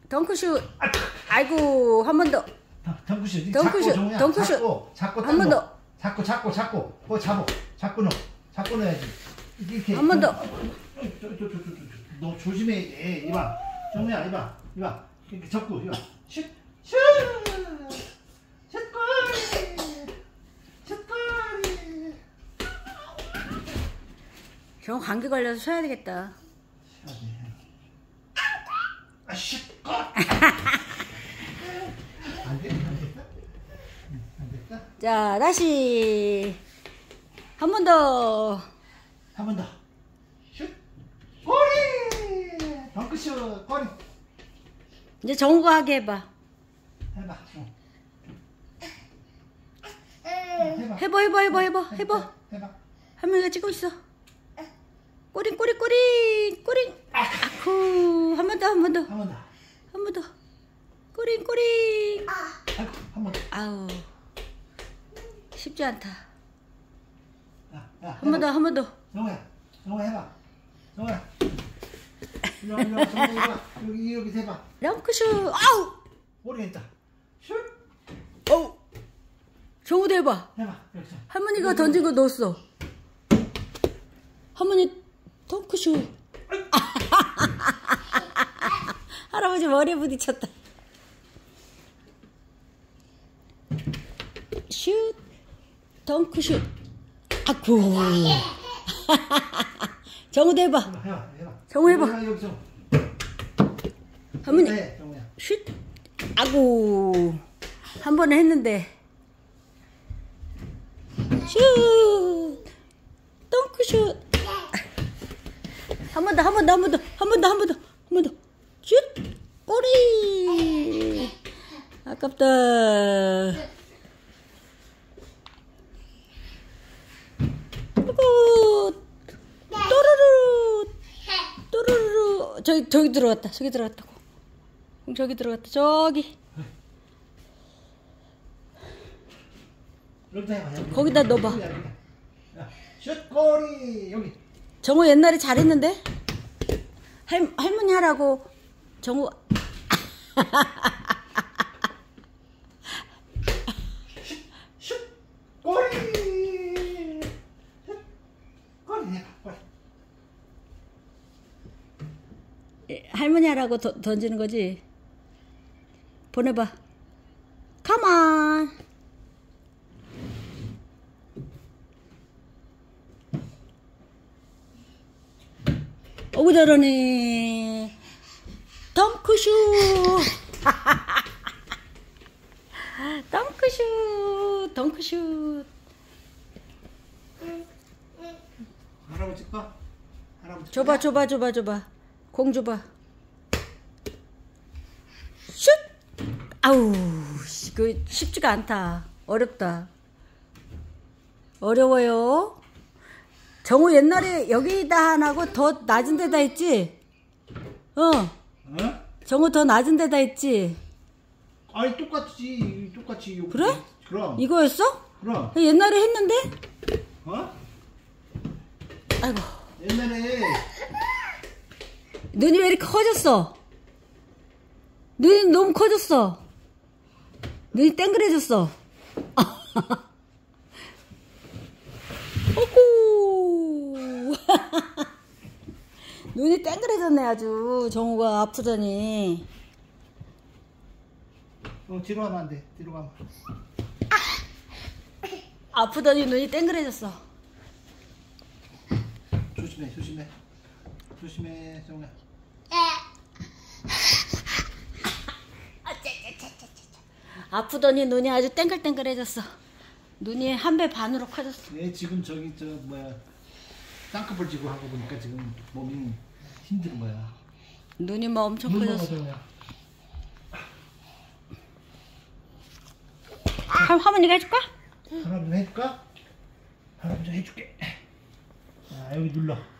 덩크슛. 아이고, 한 번 더. 덩크슛. 덩크슛. 덩크슛. 잡고 한 번 더. 잡고. 그거 잡고 넣어야지. 이렇게. 한 번 더. 너 조심해. 이봐. 정우야, 이봐. 이렇게 잡고, 이봐. 슛. 슛골. 저 감기 걸려서 쉬어야 되겠다. 슛골. 안 됐다? 자, 다시. 한 번 더. 한 번 더. 슛. 꼬리. 덩크슛. 꼬리. 이제 정우가 하게 해봐. 해봐. 해봐. 할머니가 찍고 있어. 꼬링. 아쿠. 한 번 더. 꼬링. 아이고, 한 번 더. 아우. 쉽지 않다. 야, 한 번 더. 정우야 해봐. 정우야. 정우야, 여기 해봐. 덩크슛. 아우. 모르겠다. 슛. 어우. 정우도 해봐. 여기서. 할머니가 던진 거 넣었어. 할머니 덩크슛. 할아버지 머리에 부딪혔다. 슛. 덩크슛. 아쿠. 정우도 해봐. 정우 해봐. 여기서. 할머니 정우야. 슛. 아구. 한 번에 했는데. 슛. 덩크슛. 한 번 더. 슛. 꼬리. 아깝다. 또르르. 저기 들어갔다. 저기 들어갔다. 저기. 거기다 넣어봐. 슛 꼬리. 여기. 정우 옛날에 잘했는데? 할머니 하라고. 정우. 슛 꼬리. 꼬리. 할머니 하라고 던지는 거지. 보내봐. 가만. 어구 저러네. 덩크슛. 덩크슛. 할아버지 거? 줘봐. 공 줘봐. 슛. 아우, 그 쉽지가 않다. 어렵다. 어려워요. 정우 옛날에 여기다 하나고 더 낮은 데다 했지? 어? 정우 더 낮은 데다 했지? 아니 똑같이. 그래? 그럼. 이거였어? 그럼. 옛날에 했는데? 아이고. 옛날에. 눈이 왜 이렇게 커졌어? 눈이 너무 커졌어. 눈이 땡그레졌어. 어구. 눈이 땡그레졌네 아주. 정우가 아프더니. 뒤로 가면 안 돼. 뒤로 가면. 아프더니 눈이 땡그레졌어. 조심해, 정우야. 아프더니 눈이 아주 땡글땡글해졌어. 눈이 한 배 반으로 커졌어. 네, 지금 쌍꺼풀 지고 하고 보니까 지금 몸이 힘든 거야. 눈이 뭐 엄청 커졌어. 그럼 할머니가 해줄까? 할아버지 해줄까? 할아버지 해줄게. 자, 여기 눌러.